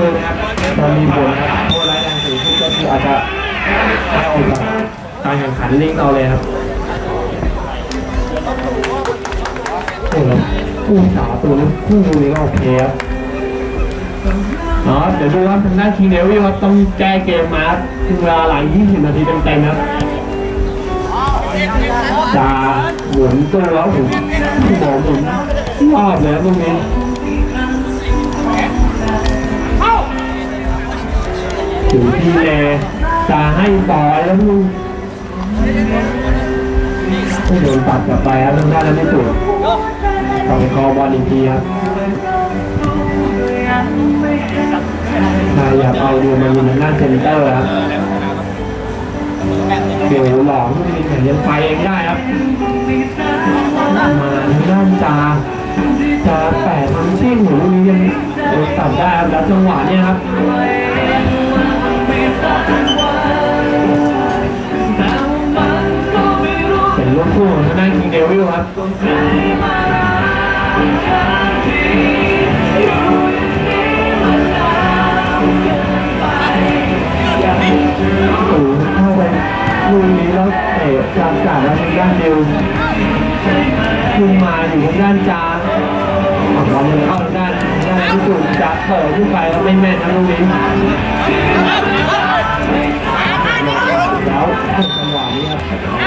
อนะครับมันมีผลครับโทษร้ายแรงสูงสุดก็คืออาจจะให้ออกจากการแข่งขันลิงเอาเลยครับโอ้โหคู่สาวตัวนี้คู่นี้ก็โอเคครับเดี๋ยวดูว่าทางด้านคิงเดวิลครับต้องแก้เกมมาถึงเวลาหลัง20 นาทีเต็มๆครับจะหมุนตัวแล้วหมุนรอบเลยตรงนี้ถึงที่เลจะให้ต่อแล้วลูกไม่โดนตัดกลับไปครับทางด้านนั้นไม่ถูกต่อไปคอบอลอีกทีครับอยากเอาดูมายิงทางด้านเซนเตอร์ครับเกี่ยวหลอกที่มีแข่งยังไปเองได้ครับมาทางด้านจะแปะทำชิ่งหรือลูกนี้ยังตัดได้ครับแล้วจังหวะนี้ครับเป็นลูกคู่ของทางด้านคิงเดวิลครับเข้าไปลูกนี้แล้วเตะจากแล้วทางด้านเดียวขึ้นมาอยู่ทางด้านจาเรามันเข้าทางด้านที่ถูกจับเปิดขึ้นไปแล้วไม่แม่นนะลูกนี้แล้วจังหวะนี้ครับ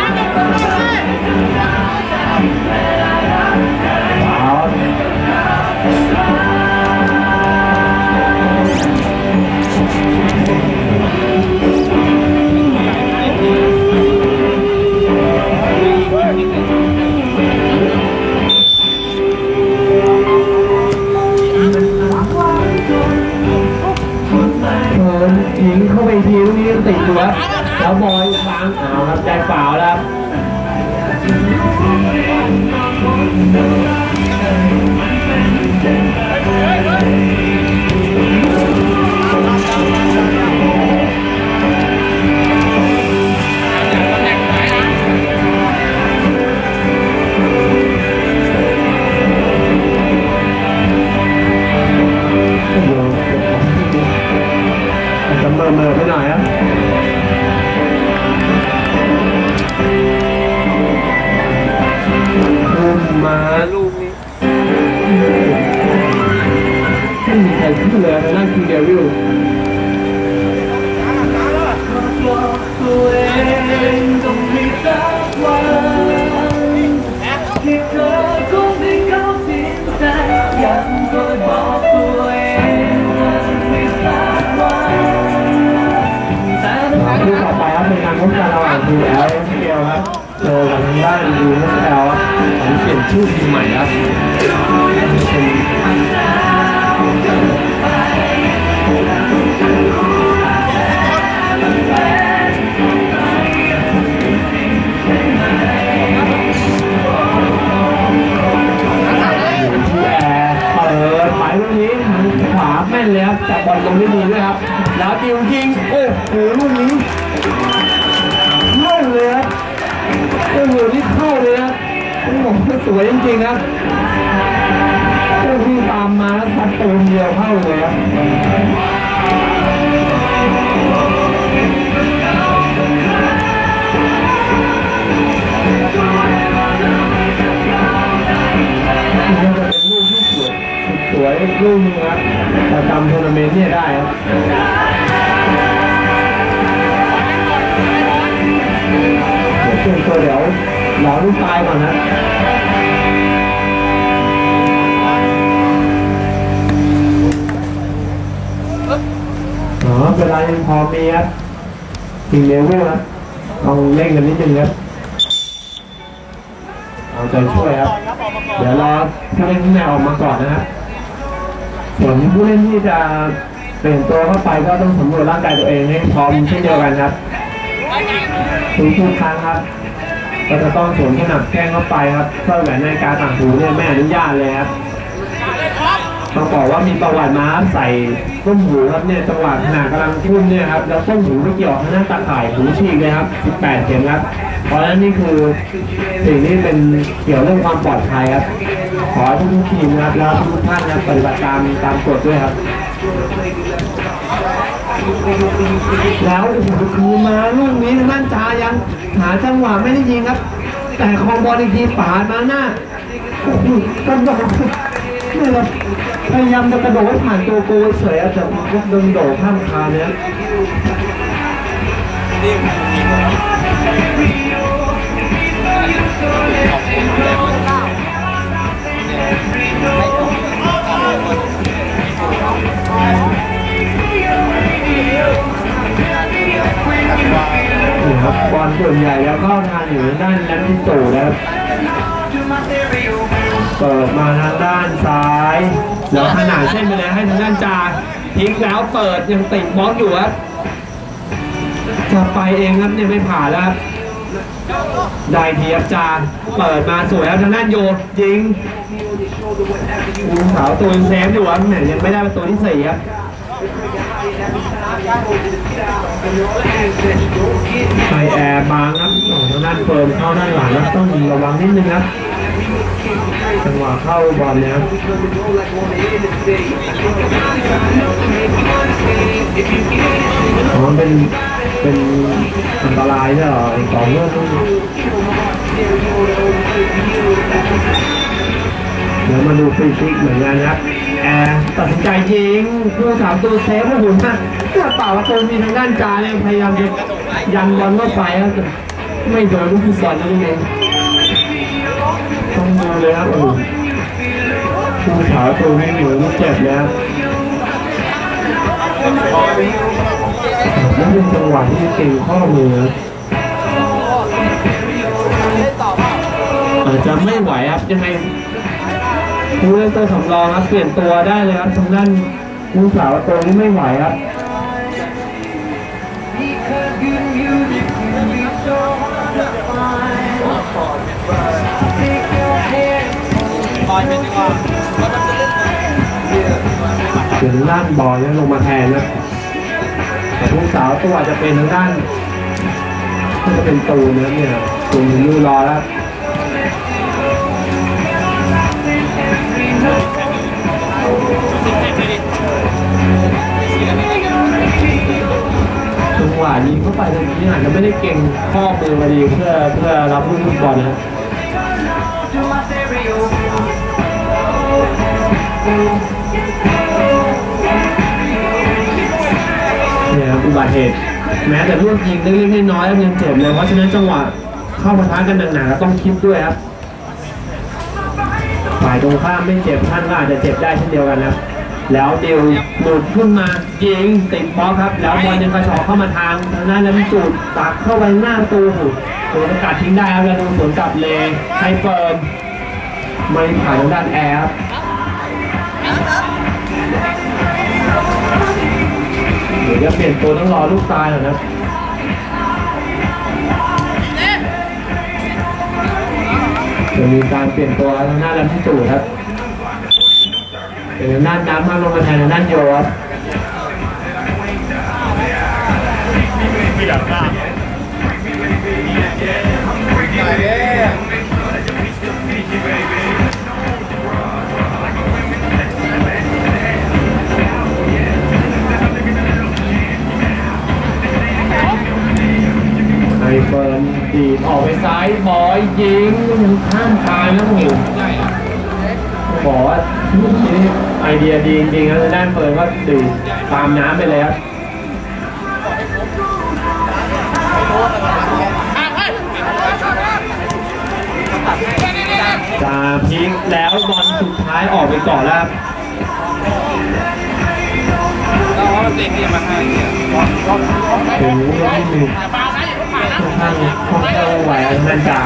ยิงเข้าไปทีลูกนี้ติดตัวแล้วบอยฟังเอาครับใจเปล่าแล้วเมื่อไปหน่อยครับมาลูกนี้ไม่มีใครขึ้นเลยนะนั่นคือเดวิลคู่ต่อไปครับเป็นการพบกันระหว่างทีมLFLครับเจอกับทางด้านUSLครับผมเปลี่ยนชื่อทีมใหม่ครับอยู่ที่แอร์เปิดไปลูกนี้ทางขวาแม่นเลยครับจับบอลลงได้ดีด้วยครับแล้วติวยิงโอ้โหลูกนี้เข้าเลยครับโอ้โหนี่เข้าเลยครับโอ้โหสวยจริงๆครับโอ้โหตามมาแล้วซัดตูมเดียวเข้าเลยครับนี่จะเป็นลูกที่สวยลูกนึงครับประจำทัวร์นาเมนต์เนี่ยได้ครับเดี๋ยวรอลูกตายก่อนนะเวลายังพอมีครับถึงเลเวลนะต้องเล่นกันนิดนึงครับเอาใจช่วยครับเดี๋ยวรอผู้เล่นที่แนวออกมาก่อนนะครับส่วนผู้เล่นที่จะเปลี่ยนตัวเข้าไปก็ต้องสำรวจร่างกายตัวเองให้พร้อมเช่นเดียวกันครับทุกครั้งครับก็จะต้องสวมขนาดแข้งเข้าไปครับสร้อยแหวนนาฬิกาต่างหูเนี่ยไม่อนุญาตเลยครับมาบอกว่ามีประวัติมาใส่ต้มหูครับเนี่ยจังหวะขณะกำลังทุ่มเนี่ยครับแล้วต้มหูไม่เกี่ยวข้างหน้าตาข่ายหูฉีกเลยครับ18 เข็มครับเพราะฉะนั้นนี่คือสิ่งที่เป็นเกี่ยวเรื่องความปลอดภัยครับขอทุกทีมครับแล้วทุกท่านนะปฏิบัติตามกฎด้วยครับแล้วคือมาลูกนี้ทางด้านจายังหาจังหวะไม่ได้ยิงครับแต่คองบอลอีกทีปาดมาหน้ากระโดดนี่ครับพยายามจะกระโดดให้ผ่านตัวโกเฉยแต่ก็โดนโดดข้ามคานเนี่ยนี่ครับบอลส่วนใหญ่แล้วก็ทางอยู่ด้านนั้นที่ตู่นะครับเปิดมาทางด้านซ้ายแล้วขนาดเส้นไปเลยให้ทางด้านจาทิ้งแล้วเปิดยังติดบล็อกอยู่ครับจะไปเองครับยังไม่ผ่านแล้วครับได้ทีครับจาเปิดมาสวยครับทางด้านโยยิงสาวตัวเซฟอยู่ครับเนี่ยยังไม่ได้ประตูที่4ครับไอแอร์บางครับทางด้านเฟิร์มเข้าด้านหลังแล้วต้องระวังนิดนึงครับจังหวะเข้าบอลนะครับมันเป็นอันตรายใช่หรอต่อเนื่องเดี๋ยวมาดูฟรีคิกเหมือนกันครับแอร์ตัดสินใจยิงผู้สามตัวเซฟผู้หุ่นมากเพื่อเป่าประตูมีทางด้านจาเนี่ยพยายามจะยันบอลเข้าไปครับไม่โดนลูกฟุตบอลนั่นเองต้องดูเลยครับผู้สาวตัวนี้เหมือนเจ็บแล้วนั่นเป็นจังหวะที่เก่งข้อมืออาจจะไม่ไหวครับยังไงผู้เล่นตัวสำรองครับเปลี่ยนตัวได้เลยครับทางด้านผู้สาวตัวนี้ไม่ไหวครับเสียงด้านบอลลงมาแทนนะแต่ผู้สาวตัวอาจจะเป็นทางด้านก็จะเป็นตูนนะเนี่ยตูนยูรอแล้วจังหวะนี้เข้าไปตรงนี้อาจจะไม่ได้เก่งข้อมือมาดีเพื่อรับลูกฟุตบอลนะเนี่ยครับอุบัติเหตุแม้แต่ลูกยิงเล็กๆน้อยๆยังเจ็บเลยเพราะฉะนั้นจังหวะเข้าปะทะกันหนักๆก็ต้องคิดด้วยครับฝ่ายตรงข้ามไม่เจ็บท่านก็อาจจะเจ็บได้เช่นเดียวกันนะแล้วเดียวหลุดขึ้นมายิงติดบล็อกครับแล้วบอลยังกระชอกเข้ามาทางด้านนั้นจุดตักเข้าไปหน้าประตูตัวสกัดทิ้งได้ครับแล้วดูสวนกลับเลยไฮเฟิร์มไม่ผ่านทางด้านแอร์เดี๋ยวจะเปลี่ยนตัวต้องรอลูกตายหน่อยนะจะมีการเปลี่ยนตัวทางหน้าแล้วที่ตู่ครับเป็นด้านน้ำมาลงมาแทนด้านโยครับไอเฟิร์นดีออกไปซ้ายบอยยิงยังข้ามคานแล้วผมบอกว่าลูกนี้ไอเดียดีจริงๆครับด้านเฟิร์นก็ดื่มตามน้ำไปเลยครับจะพลิกแล้วบอลสุดท้ายออกไปก่อนแล้วถึงที่หนึ่งค่อนข้างไหวนั่นจ่า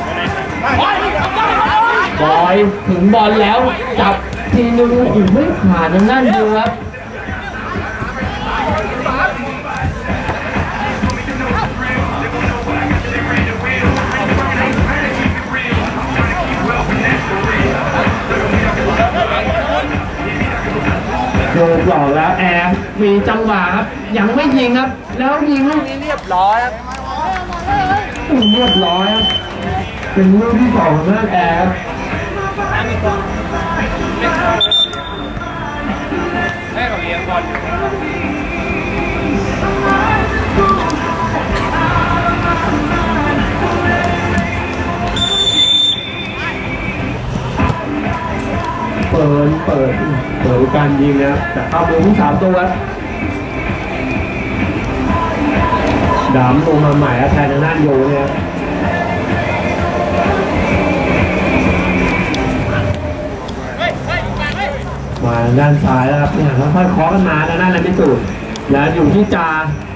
บอยถึงบอลแล้วจับทีนึงอีกไม่ขาดนั่นดูครับหลอกแล้วแอร์มีจังหวะครับยังไม่ยิงครับแล้วยิงลูกนี้เรียบร้อยครับเรียบร้อยครับเป็นลูกที่2ของนักแอร์ให้เราเลี้ยงบอลเปิดการยิงนะครับแต่เข้ามือทั้ง3ตัวดามลงมาใหม่แล้วแทนทางด้านโยเนี่ยมาด้านซ้ายแล้วครับเนี่ยค่อยๆเคาะกันมาด้านนั้นไม่สุดแล้วอยู่ที่จา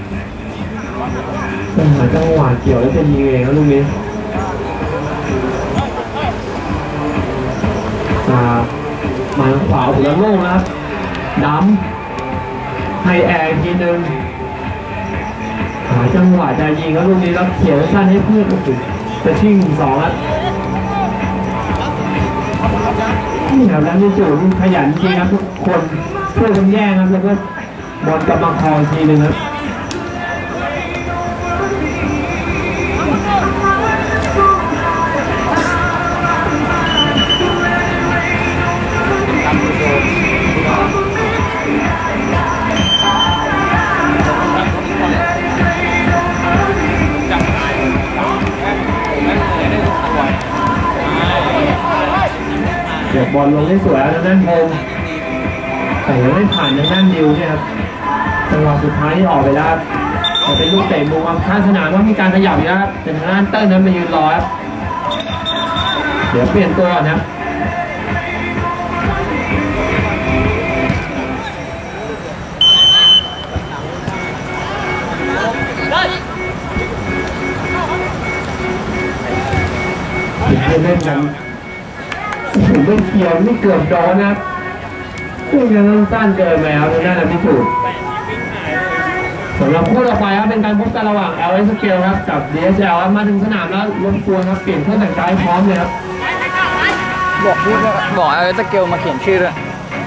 เป็นหาจังหวะเกี่ยวแล้วจะยิงเองครับลูกนี้มาขวาหัวโล่งนะครับดำให้แอร์ทีนึงหาจังหวะจะยิงครับลูกนี้แล้วเขียนสั้นให้เพื่อนจะชิ่ง2ครับนี่ครับแล้วนี่จูนขยันจริงครับทุกคนช่วยกันแย่งครับแล้วก็บอลกลับมาคอทีนึงครับเก็บบอลลงได้สวยแล้วนั่นพงแต่ยังไม่ผ่านทางด้านดิวเนี่ยครับจังหวะสุดท้ายที่ออกไปแล้วแต่เป็นลูกเตะมุมข้างสนามว่ามีการขยับอยู่นะครับเป็นทางด้านเติ้ลนั้นไปยืนรอครับเดี๋ยวเปลี่ยนตัวนะเล่นกันผมไม่เกี่ยวไม่เกือบโดนนะคู่ยังสั้นเกินไปครับนั่นแหละที่ถูกสำหรับคู่ต่อไปครับเป็นการพบกันระหว่าง LS Scale ครับกับ DSL ครับมาถึงสนามแล้วรบกวนครับเปลี่ยนเครื่องแต่งกายพร้อมเลยครับบอก LS Scale มาเขียนชื่อด้วย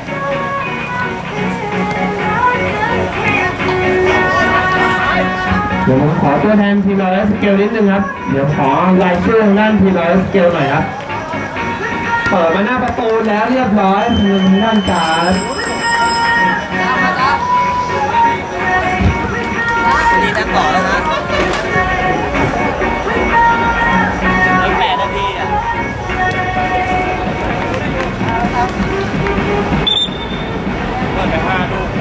เดี๋ยวผมขอตัวแทนทีม LS Scale นิดนึงครับเดี๋ยวขอรายชื่อด้านทีม LS Scale หน่อยครับเปิดมาหน้าประตูแล้วเรียบร้อยมือด้านการนี่จะต่อแล้วนะ8 นาทีอ่ะเปิดไป5 ลูก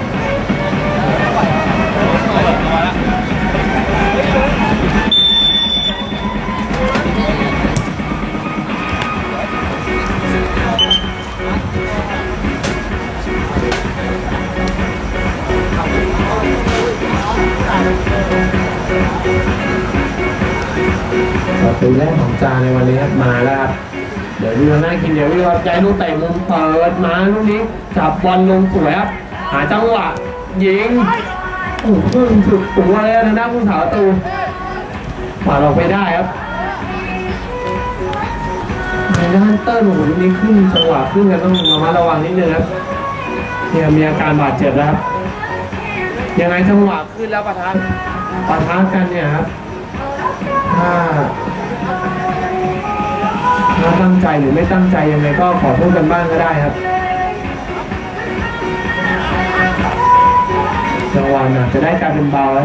เปิดตัวแล้วประตูแรกของจาในวันนี้ครับมาแล้วครับเดี๋ยวดูหน้ากินเดี๋ยวดูครับใจลูกเตะมุมเปิดมาลูกนี้จับบอลลงสวยครับหาจังหวะยิงโอ้โหสุดตัวเลยทางด้านผู้สาวประตูปาดออกไปได้ครับในด้านเติ้ลโอ้โหลูกนี้ขึ้นจังหวะขึ้นกันต้องระมัดระวังนิดนึงครับเนี่ยมีอาการบาดเจ็บแล้วครับยังไงจังหวะขึ้นแล้วปะทะกันเนี่ยครับถ้าตั้งใจหรือไม่ตั้งใจยังไงก็ขอโทษกันบ้างก็ได้ครับจังหวะน่ะจะได้กลายเป็นเบาแล้ว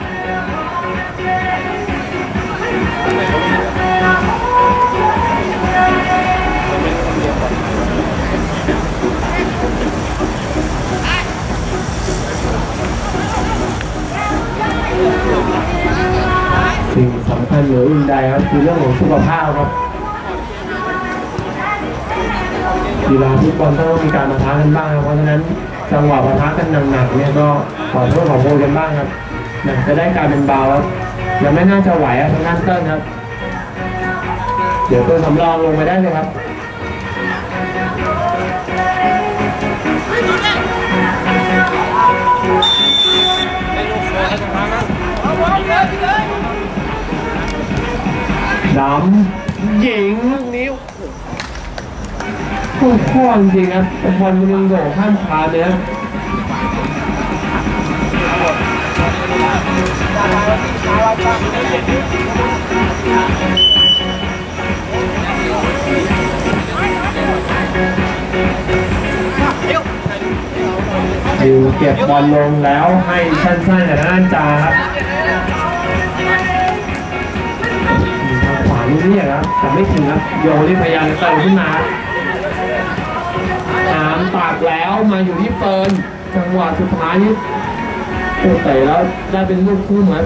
สิ่งสำคัญเหนืออื่นใดครับคือเรื่องของสุขภาพครับกีฬาฟุตบอลต้องมีการปะทะกันบ้างเพราะฉะนั้นจังหวะปะทะกันหนักๆเนี่ยก็ขอโทษขอโพยกันบ้างครับจะได้การเป็นเบาครับยังไม่น่าจะไหวครับทางด้านเติ้ลครับเดี๋ยวตัวสำรองลงไปได้เลยครับดำยิงลูกนี้โค้งจริงครับบอลมันโดดข้ามขาเลยครับดิวเก็บบอลลงแล้วให้สั้นๆจากด้านจาครับขวาลูกนี้ครับแต่ไม่ถึงครับโยที่พยายามจะเติมขึ้นมาตัดแล้วมาอยู่ที่เฟิร์นจังหวะสุดท้ายนี้โอ้เตะแล้วได้เป็นลูกคู่เหมือน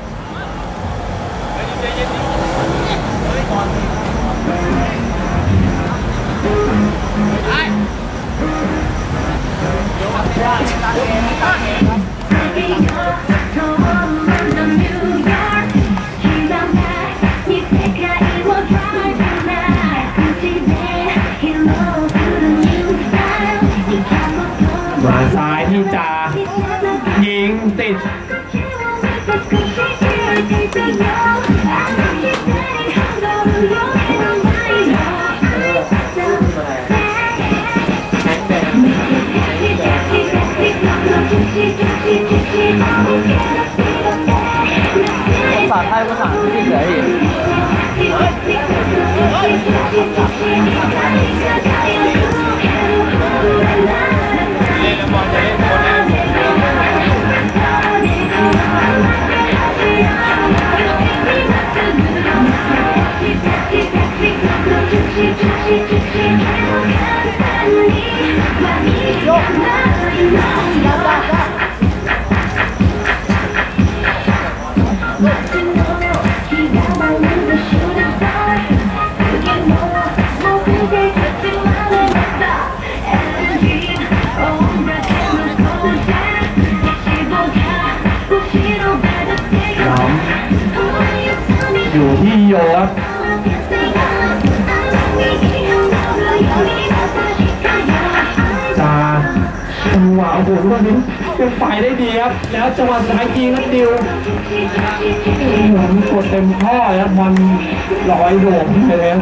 มาซ้ายที่จายิงติดภาษาไทยภาษาอังกฤษเลยอยู่ที่โยครับจาจังหวะโอ้โหลูกนี้ยังไปได้ดีครับแล้วจังหวะสุดท้ายยิงนัดดิวกดเต็มข้อแล้วบอลลอยโด่งไปแล้ว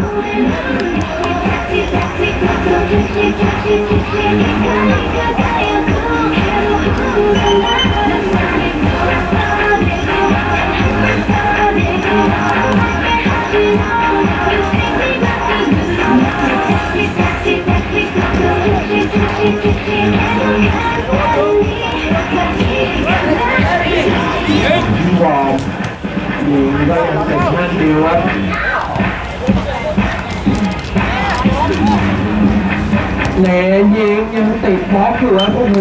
บอลยิงก็ยังเป็นนัดดิวครับเลยิงยังติดบล็อกอยู่ครับโอ้โห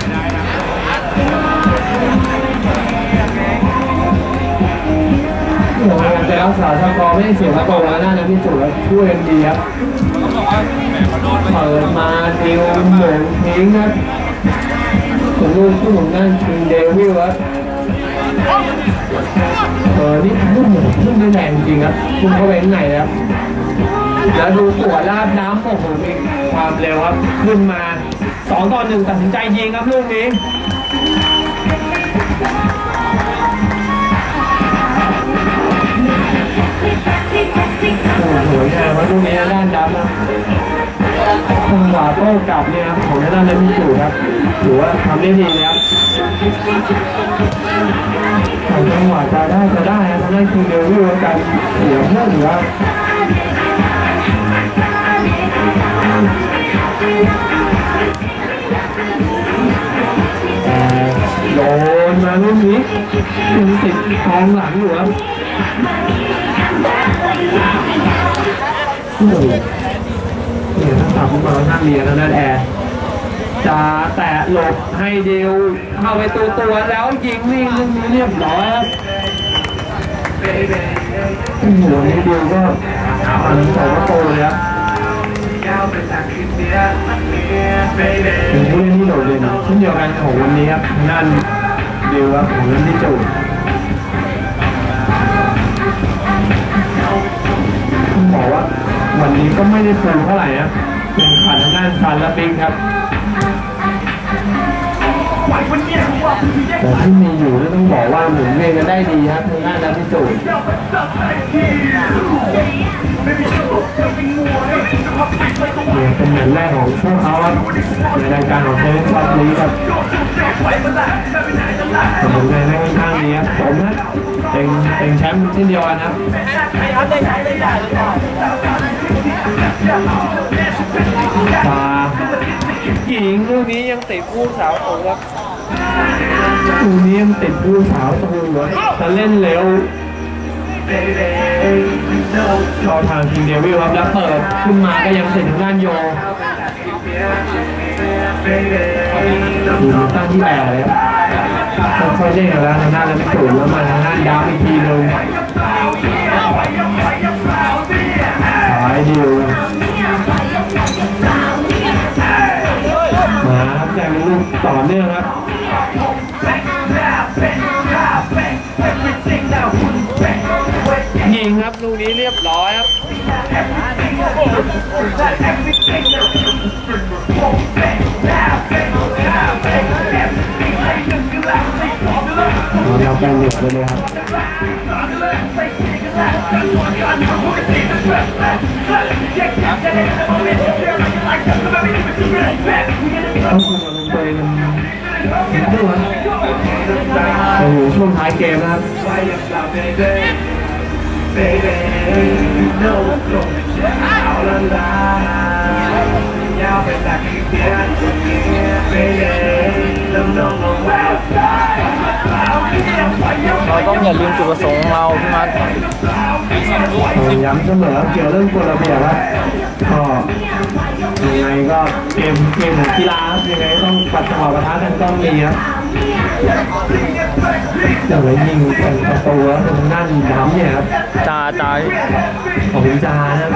แต่รักษาสกอร์ไม่ได้เสียประตูแล้วน่าจะพี่จุ๋ยช่วยกันดีครับเปิดมาดิวเหมือนทิ้งครับส่วนลูกคู่ของนั่นคิงเดวิลครับนี่ลูกเหมือนขึ้นได้แรงจริงครับคุณเข้าไปข้างในครับแล้วดูตัวลาดน้ำโอ้โหมีความเร็วครับขึ้นมา2-1ตัดสินใจยิงครับลูกนี้โอ้โหงามครับลูกนี้ด้านดำนะจังหวะโต้กลับเนี่ยครับของด้านนั้นมีอยู่ครับถือว่าทำได้ดีนะครับจังหวะจะได้ครับทำได้คือเร็ววิวกันเสียเพื่อนครับโดนมาลูกนี้ยังติดกองหลังอยู่ครับเนี่ยถ้าตับมาหน้าเรียนแล้วนั่นแอร์จะแตะหลบให้เดียวเข้าไปตัวแล้วยิงวิ่งลูกนี้เรียบร้อยครับโอ้โหนี่เดียวก็อันสองประตูเลยครับเป็นผู้เล่นที่โดดเด่นเช่นเดียวกันของวันนี้ครับนั่นเดียวครับของนั่นที่จูต้องบอกว่าวันนี้ก็ไม่ได้ฟูเท่าไหร่นะเป็นขาดทางด้านซานและปิงครับแต่ที่มีอยู่นี่ต้องบอกว่าหมุนเวียนกันได้ดีครับทางด้านที่จูเนี่ยเป็นแมตช์แรกของพวกเขาครับในรายการของเซเว่นซับลีครับสมุนไพรได้ค่อนข้างดีครับผมนะเป็นแชมป์เช่นเดียวกันครับตาหญิงลูกนี้ยังติดผู้สาวตูครับลูกนี้ยังติดผู้สาวตูเลยจะเล่นเร็วเข้าทางทีมเดวิลครับแล้วเปิดขึ้นมาก็ยังติดทางด้านโยดูตั้งที่แอบเลยครับค่อยๆเล่นกันแล้วทางด้านแล้วสูงแล้วมาทางด้านดาวอีกทีหนึ่งสายดิวมาครับแต่เป็นลูกต่อเนื่องครับยิงครับลูกนี้เรียบร้อยครับเราเป็นเด็กเลยครับต้องคุมอารมณ์ตัวเองดูครับโอ้โหช่วงท้ายเกมนะครับเราต้องอย่าลืมจุดประสงค์ของเราพี่มัดย้ำเสมอเกี่ยวเรื่องกฎระเบียบครับก็ยังไงก็เกมของกีฬาครับยังไงต้องปัดจังหวะประทะกันต้องมีครับอย่างไรยิงเป็นประตูแล้วตรงด้านย้ำเนี่ยครับจ่าของจานะครับ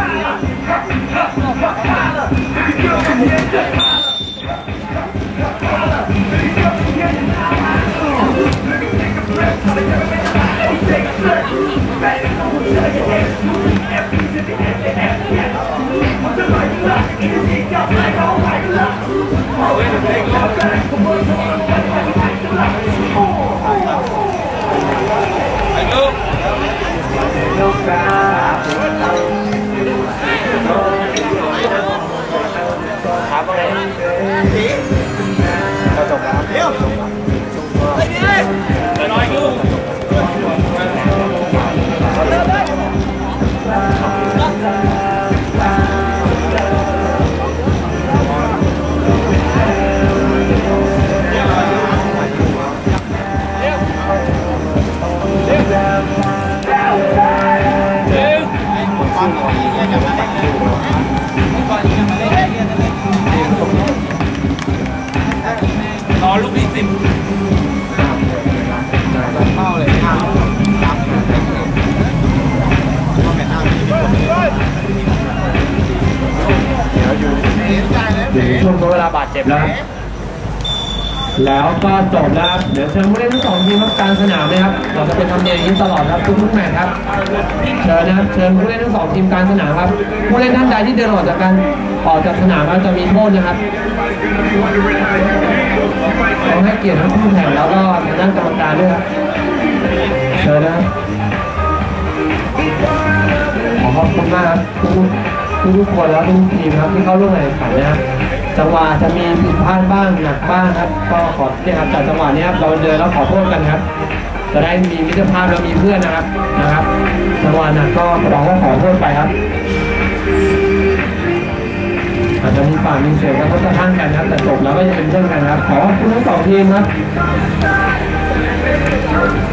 รอลูกที่10เข้าเลยช่วงเวลาบาดเจ็บแล้วก็จบแล้วเดี๋ยวเชิญผู้เล่นทั้งสองทีมครับกลางสนามนะครับเราจะเป็นทำเนียบอย่างนี้ตลอดครับทุกแมตช์ครับเชิญนะครับเชิญผู้เล่นทั้งสองทีมกลางสนามครับผู้เล่นท่านใดที่เดินออกจากสนามแล้วจะมีโทษนะครับต้องให้เกียรติทั้งผู้แข่งแล้วก็ทางด้านกรรมการด้วยครับเชิญนะครับขอบคุณมากครับทุกคนแล้วทุกทีมครับที่เข้าร่วมแข่งขันนะครับจังหวะจะมีผิดพลาดบ้างหนักบ้างครับก็ขอเนี่ยครับจากจังหวะนี้ครับเราเดินแล้วขอโทษกันครับจะได้มีมิตรภาพแล้วมีเพื่อนนะครับจังหวะหนักก็เราก็ขอโทษไปครับอาจจะมีฝ่ายมีเสียงกระทบกระทั่งกันครับแต่จบแล้วก็ยังเป็นเพื่อนกันครับขอขอบคุณทั้งสองทีมครับ